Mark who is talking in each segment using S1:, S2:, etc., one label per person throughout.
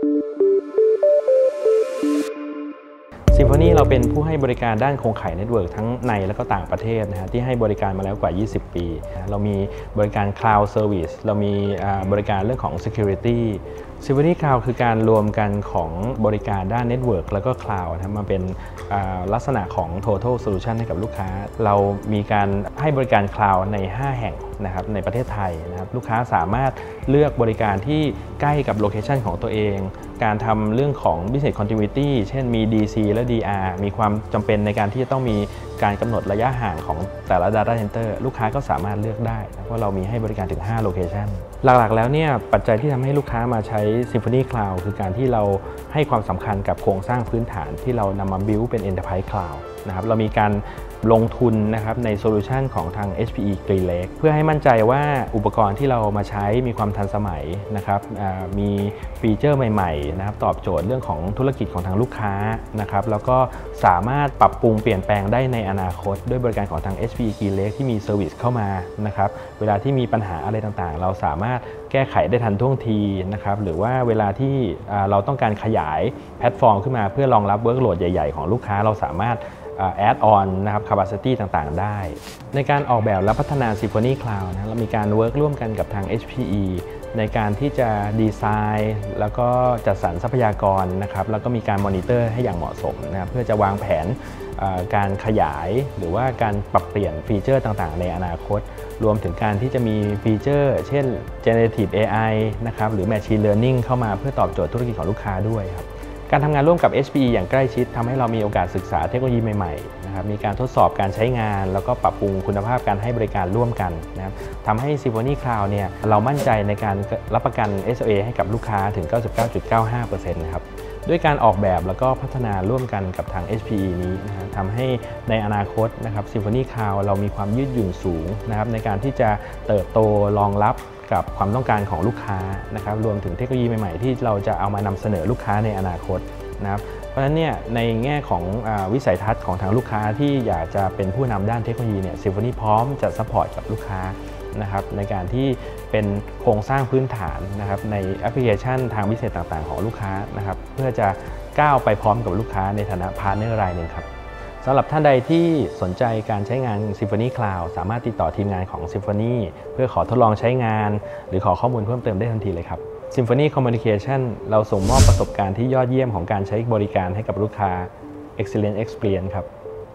S1: Symphony เราเป็นผู้ให้บริการด้านโครงข่ายเน็ตเวิร์กทั้งในและก็ต่างประเทศนะฮะที่ให้บริการมาแล้วกว่า 20 ปีเรามีบริการ Cloud Service เรามีบริการเรื่องของ Security Symphony Cloud คือการรวมกันของบริการด้าน Network แล้วก็ Cloud นะมาเป็นลักษณะของ Total Solution ให้กับลูกค้าเรามีการให้บริการ Cloud ใน 5 แห่งนะครับในประเทศไทยนะครับลูกค้าสามารถเลือกบริการที่ใกล้กับโลเคชันของตัวเองการทำเรื่องของ Business Continuity เช่นมี DC และ DR มีความจำเป็นในการที่จะต้องมีการกำหนดระยะห่างของแต่ละ Data Center ลูกค้าก็สามารถเลือกได้เพราะเรามีให้บริการถึง 5 โลเคชันหลักๆแล้วเนี่ยปัจจัยที่ทำให้ลูกค้ามาใช้ Symphony Cloud คือการที่เราให้ความสำคัญกับโครงสร้างพื้นฐานที่เรานำมา build เป็น Enterprise Cloud นะครับเรามีการลงทุนนะครับในโซลูชันของทาง HPE GreenLake เพื่อให้มั่นใจว่าอุปกรณ์ที่เรามาใช้มีความทันสมัยนะครับมีฟีเจอร์ใหม่ๆนะครับตอบโจทย์เรื่องของธุรกิจของทางลูกค้านะครับแล้วก็สามารถปรับปรุงเปลี่ยนแปลงได้ในอนาคตด้วยบริการของทาง HPE GreenLake ที่มีเซอร์วิสเข้ามานะครับเวลาที่มีปัญหาอะไรต่างๆเราสามารถแก้ไขได้ทันท่วงทีนะครับหรือว่าเวลาที่เราต้องการขยายแพลตฟอร์มขึ้นมาเพื่อรองรับเวิร์กโหลดใหญ่ๆของลูกค้าเราสามารถadd on นะครับ capacity ต่างๆได้ในการออกแบบและพัฒนา Symphony Cloud นะเรามีการเวิร์กร่วมกันกับทาง HPE ในการที่จะดีไซน์แล้วก็จัดสรรทรัพยากรนะครับแล้วก็มีการมอนิเตอร์ให้อย่างเหมาะสมนะครับเพื่อจะวางแผนการขยายหรือว่าการปรับเปลี่ยนฟีเจอร์ต่างๆในอนาคตรวมถึงการที่จะมีฟีเจอร์เช่น Generative AI นะครับหรือ Machine Learning เข้ามาเพื่อตอบโจทย์ธุรกิจของลูกค้าด้วยครับการทำงานร่วมกับ HPE อย่างใกล้ชิดทำให้เรามีโอกาสศึกษาเทคโนโลยีใหม่ๆนะครับมีการทดสอบการใช้งานแล้วก็ปรับปรุงคุณภาพการให้บริการร่วมกันนะครับทำให้ Symphony Cloud เนี่ยเรามั่นใจในการรับประกัน SLA ให้กับลูกค้าถึง 99.95% นะครับด้วยการออกแบบแล้วก็พัฒนาร่วมกันกับทาง HPE นี้นะครับทำให้ในอนาคตนะครับ Symphony Cloud เรามีความยืดหยุ่นสูงนะครับในการที่จะเติบโตรองรับกับความต้องการของลูกค้านะครับรวมถึงเทคโนโลยีใหม่ๆที่เราจะเอามานำเสนอลูกค้าในอนาคตนะครับเพราะฉะนั้นเนี่ยในแง่ของวิสัยทัศน์ของทางลูกค้าที่อยากจะเป็นผู้นำด้านเทคโนโลยีเนี่ย Symphony พร้อมจะซัพพอร์ตกับลูกค้านะครับในการที่เป็นโครงสร้างพื้นฐานนะครับในแอปพลิเคชันทางพิเศษต่างๆของลูกค้านะครับเพื่อจะก้าวไปพร้อมกับลูกค้าในฐานะพาร์ทเนอร์รายหนึ่งครับสำหรับท่านใดที่สนใจการใช้งาน Symphony Cloud สามารถติดต่อทีมงานของ Symphony เพื่อขอทดลองใช้งานหรือขอข้อมูลเพิ่มเติมได้ทันทีเลยครับ Symphony Communication เราส่งมอบประสบการณ์ที่ยอดเยี่ยมของการใช้บริการให้กับลูกค้า Excellent Experience ครับ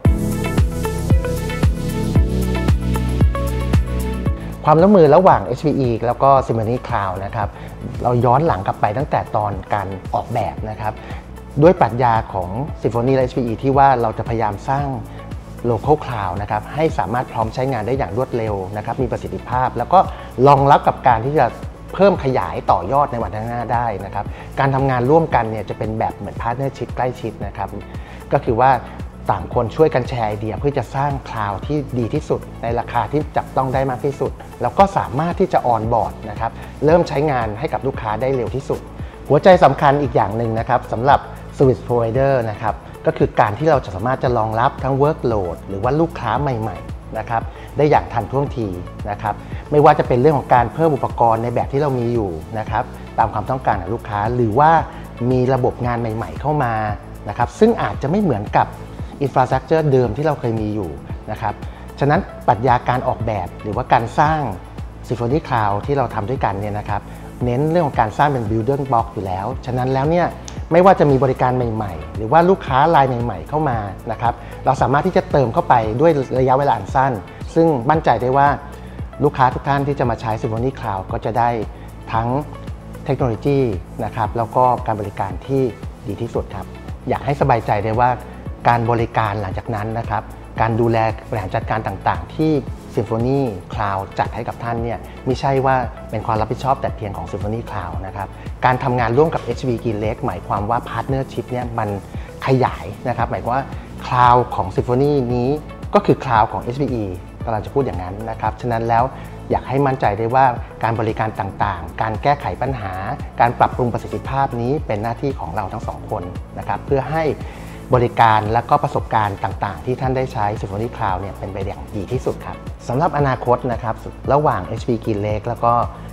S2: ความร่วมมือระหว่าง HPE แล้วก็ Symphony Cloud นะครับเราย้อนหลังกลับไปตั้งแต่ตอนการออกแบบนะครับด้วยปรัชญาของ Symphony และ HPE ที่ว่าเราจะพยายามสร้าง Local Cloud นะครับให้สามารถพร้อมใช้งานได้อย่างรวดเร็วนะครับมีประสิทธิภาพแล้วก็รองรับกับการที่จะเพิ่มขยายต่อยอดในวันข้างหน้าได้นะครับการทำงานร่วมกันเนี่ยจะเป็นแบบเหมือนพาร์ทเนอร์ชิพใกล้ชิดนะครับก็คือว่าต่างคนช่วยกันแชร์ไอเดียเพื่อจะสร้างคลาวด์ที่ดีที่สุดในราคาที่จับต้องได้มากที่สุดแล้วก็สามารถที่จะออนบอร์ดนะครับเริ่มใช้งานให้กับลูกค้าได้เร็วที่สุดหัวใจสำคัญอีกอย่างหนึ่งนะครับสำหรับ Service Provider นะครับก็คือการที่เราจะสามารถจะรองรับทั้ง Workload หรือว่าลูกค้าใหม่ๆนะครับได้อย่างทันท่วงทีนะครับไม่ว่าจะเป็นเรื่องของการเพิ่มอุปกรณ์ในแบบที่เรามีอยู่นะครับตามความต้องการของลูกค้าหรือว่ามีระบบงานใหม่ๆเข้ามานะครับซึ่งอาจจะไม่เหมือนกับInfrastructure เดิมที่เราเคยมีอยู่นะครับฉะนั้นปรัชญาการออกแบบหรือว่าการสร้าง Symphony Cloud ที่เราทำด้วยกันเนี่ยนะครับเน้นเรื่องของการสร้างเป็น Building Block อยู่แล้วฉะนั้นแล้วเนี่ยไม่ว่าจะมีบริการใหม่ๆหรือว่าลูกค้ารายใหม่ๆเข้ามานะครับเราสามารถที่จะเติมเข้าไปด้วยระยะเวลาอันสั้นซึ่งมั่นใจได้ว่าลูกค้าทุกท่านที่จะมาใช้ Symphony Cloud ก็จะได้ทั้งเทคโนโลยีนะครับแล้วก็การบริการที่ดีที่สุดครับอยากให้สบายใจได้ว่าการบริการหลังจากนั้นนะครับการดูแลบริหารจัดการต่างๆที่ Symphony Cloud จัดให้กับท่านเนี่ยไม่ใช่ว่าเป็นความรับผิดชอบแต่เพียงของ Symphony Cloud นะครับการทำงานร่วมกับ HPE GreenLake หมายความว่า Partnership เนี่ยมันขยายนะครับหมายความว่า Cloud ของ Symphony นี้ก็คือ Cloud ของ HPE กำลังจะพูดอย่างนั้นนะครับฉะนั้นแล้วอยากให้มั่นใจได้ว่าการบริการต่างๆการแก้ไขปัญหาการปรับปรุงประสิทธิภาพนี้เป็นหน้าที่ของเราทั้งสองคนนะครับเพื่อให้บริการและก็ประสบการณ์ต่างๆที่ท่านได้ใช้ Symphony Cloud เนี่ยเป็นไปอย่างดีที่สุดครับสำหรับอนาคตนะครับระหว่าง HPE GreenLake แล้วก็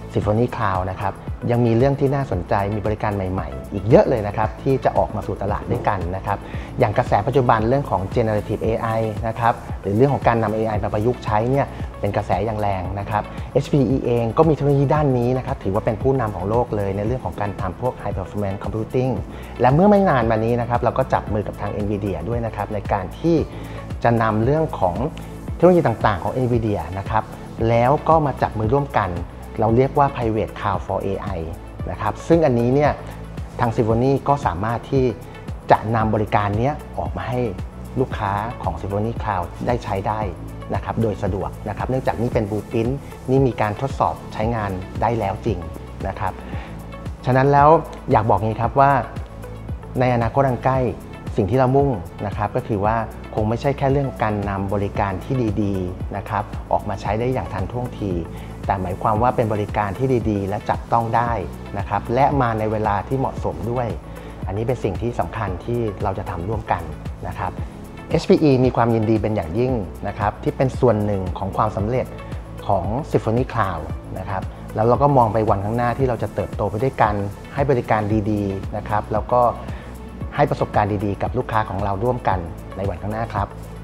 S2: Symphony Cloud นะครับยังมีเรื่องที่น่าสนใจมีบริการใหม่ๆอีกเยอะเลยนะครับที่จะออกมาสู่ตลาดด้วยกันนะครับอย่างกระแสปัจจุบันเรื่องของ Generative AI นะครับหรือเรื่องของการนำ AI มาประยุกต์ใช้เนี่ยเป็นกระแสอย่างแรงนะครับ HPE เองก็มีเทคโนโลยีด้านนี้นะครับถือว่าเป็นผู้นำของโลกเลยในเรื่องของการทำพวก High Performance Computing และเมื่อไม่นานมานี้นะครับเราก็จับมือกับทาง NVIDIA ด้วยนะครับในการที่จะนำเรื่องของเทคโนโลยีต่างๆของ NVIDIA นะครับแล้วก็มาจับมือร่วมกันเราเรียกว่า Private Cloud for AI นะครับซึ่งอันนี้เนี่ยทาง Symphony ก็สามารถที่จะนำบริการนี้ออกมาให้ลูกค้าของ Symphony Cloud ได้ใช้ได้นะครับโดยสะดวกนะครับเนื่องจากนี่เป็น Blueprint นี่มีการทดสอบใช้งานได้แล้วจริงนะครับฉะนั้นแล้วอยากบอกงี้ครับว่าในอนาคตอันใกล้สิ่งที่เรามุ่งนะครับก็คือว่าคงไม่ใช่แค่เรื่องการนำบริการที่ดีๆนะครับออกมาใช้ได้อย่างทันท่วงทีแต่หมายความว่าเป็นบริการที่ดีๆและจับต้องได้นะครับและมาในเวลาที่เหมาะสมด้วยอันนี้เป็นสิ่งที่สำคัญที่เราจะทำร่วมกันนะครับ HPE มีความยินดีเป็นอย่างยิ่งนะครับที่เป็นส่วนหนึ่งของความสำเร็จของ Symphony Cloud นะครับแล้วเราก็มองไปวันข้างหน้าที่เราจะเติบโตไปด้วยกันให้บริการดีๆนะครับแล้วก็ให้ประสบการณ์ดีๆกับลูกค้าของเราร่วมกันในวันข้างหน้าครับ